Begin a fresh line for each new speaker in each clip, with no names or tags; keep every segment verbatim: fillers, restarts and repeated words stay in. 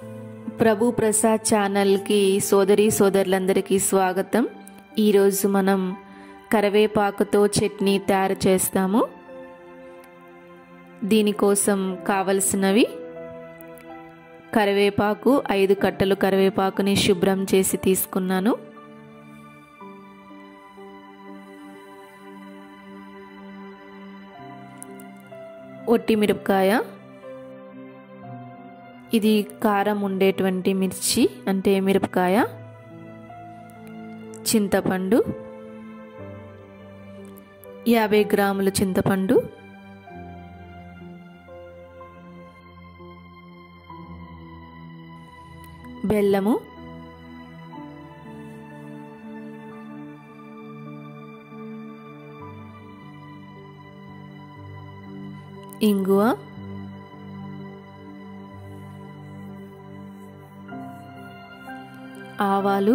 ప్రభు ప్రసాద్ ఛానల్కి సోదరి సోదరులందరికీ స్వాగతం. ఈరోజు మనం కరివేపాకుతో చట్నీ తయారు చేస్తాము. దీనికోసం కావలసినవి కరివేపాకు, ఐదు కట్టలు కరివేపాకుని శుభ్రం చేసి తీసుకున్నాను. ఒట్టి మిరపకాయ, ఇది కారం ఉండేటువంటి మిర్చి అంటే మిరపకాయ, చింతపండు యాభై గ్రాముల చింతపండు, బెల్లము, ఇంగువ, ఆవాలు,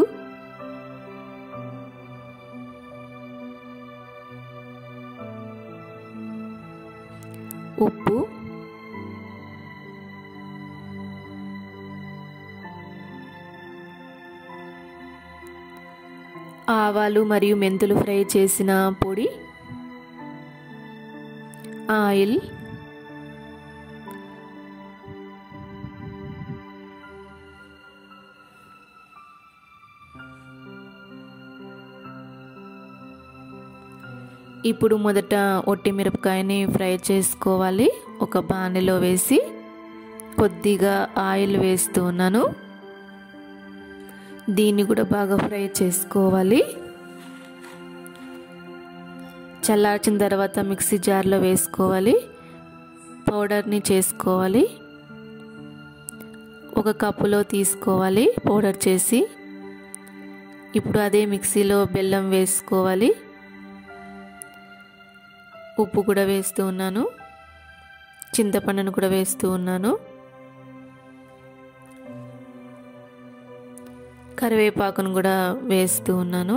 ఉప్పు, ఆవాలు మరియు మెంతులు ఫ్రై చేసిన పొడి, ఆయిల్, ఇప్పుడు మొదట ఒట్టి మిరపకాయని ఫ్రై చేసుకోవాలి. ఒక బాణలిలో వేసి కొద్దిగా ఆయిల్ వేస్తూ ఉన్నాను. దీన్ని కూడా బాగా ఫ్రై చేసుకోవాలి. చల్లార్చిన తర్వాత మిక్సీ జార్లో వేసుకోవాలి. పౌడర్ని చేసుకోవాలి. ఒక కప్పులో తీసుకోవాలి పౌడర్ చేసి. ఇప్పుడు అదే మిక్సీలో బెల్లం వేసుకోవాలి. ఉప్పు కూడా వేస్తూ ఉన్నాను. చింతపండును కూడా వేస్తూ ఉన్నాను. కరివేపాకును కూడా వేస్తూ ఉన్నాను.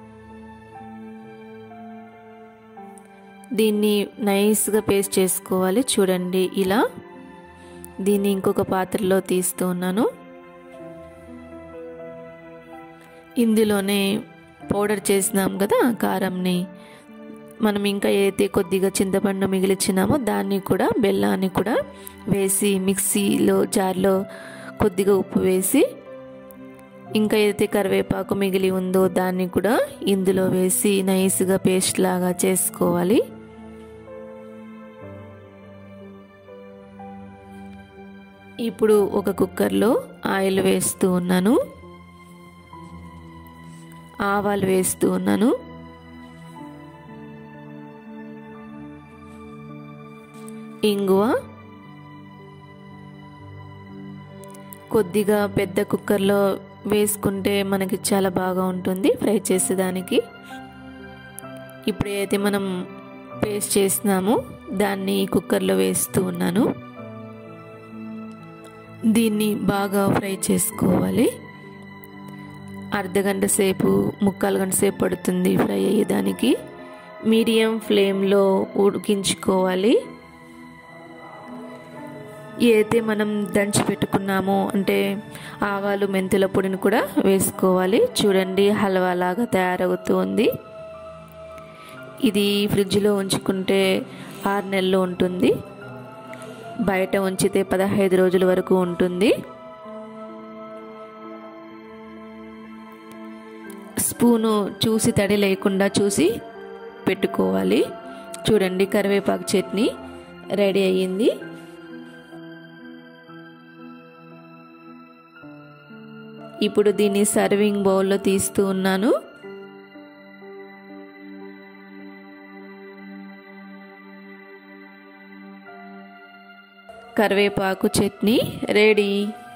దీన్ని నైస్గా పేస్ట్ చేసుకోవాలి. చూడండి ఇలా. దీన్ని ఇంకొక పాత్రలో తీస్తూ ఉన్నాను. ఇందులోనే పౌడర్ చేసినాం కదా కారంని, మనం ఇంకా ఏదైతే కొద్దిగా చింతపండు మిగిలిచ్చినామో దాన్ని కూడా బెల్లాన్ని కూడా వేసి మిక్సీలో జార్లో కొద్దిగా ఉప్పు వేసి, ఇంకా ఏదైతే కరివేపాకు మిగిలి ఉందో దాన్ని కూడా ఇందులో వేసి నైస్గా పేస్ట్ లాగా చేసుకోవాలి. ఇప్పుడు ఒక కుక్కర్లో ఆయిల్ వేస్తూ ఉన్నాను. ఆవాలు వేస్తూ ఉన్నాను. ఇంగువ, కొద్దిగా పెద్ద కుక్కర్లో వేసుకుంటే మనకి చాలా బాగా ఉంటుంది ఫ్రై చేసేదానికి. ఇప్పుడు ఏదైతే మనం పేస్ట్ చేసినామో దాన్ని కుక్కర్లో వేస్తూ ఉన్నాను. దీన్ని బాగా ఫ్రై చేసుకోవాలి. అర్ధగంట సేపు ముక్కాలు గంట సేపు పడుతుంది ఫ్రై అయ్యేదానికి. మీడియం ఫ్లేమ్లో ఉడికించుకోవాలి. ఏదైతే మనం దంచి పెట్టుకున్నామో అంటే ఆవాలు మెంతుల పొడిని కూడా వేసుకోవాలి. చూడండి హల్వా లాగా తయారవుతుంది. ఇది ఫ్రిడ్జ్లో ఉంచుకుంటే ఆరు నెలలు ఉంటుంది. బయట ఉంచితే పదహైదు రోజుల వరకు ఉంటుంది. స్పూను చూసి తడి లేకుండా చూసి పెట్టుకోవాలి. చూడండి కరివేపాకు చట్నీ రెడీ అయ్యింది. ఇప్పుడు దీన్ని సర్వింగ్ బౌల్లో తీస్తూ ఉన్నాను. కరివేపాకు చట్నీ రెడీ.